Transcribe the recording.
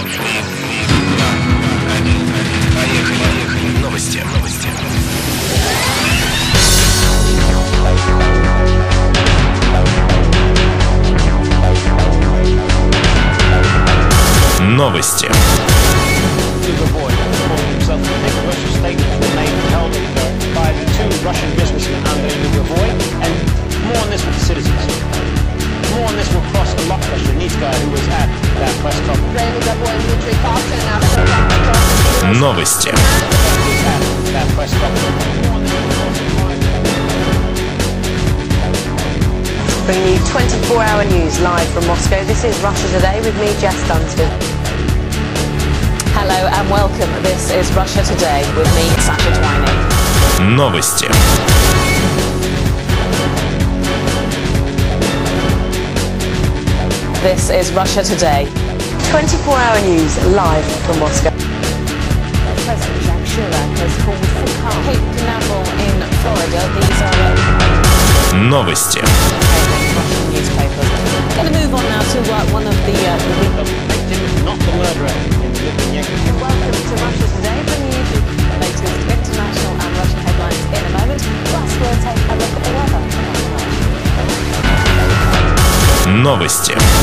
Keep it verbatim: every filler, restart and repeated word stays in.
Поехали, поехали. Новости, новости. Новости. Новости. Bringing you twenty-four hour news live from Moscow. This is Russia Today with me, Jess, Dunsdon. Hello and welcome. This is Russia Today with me, Sasha. Новости. This is Russia Today. twenty-four hour news live from Moscow. President Jack Chirac has called for calm. Cape Canaveral in Florida. These are Новости. Russian newspapers. Going to move on now to uh, one of the uh, the victim is not the murderer in the Lithuanian. Welcome to Russia Today, bringing you the latest international and Russian headlines in a moment. Plus, we'll take a look at the weather. Новости.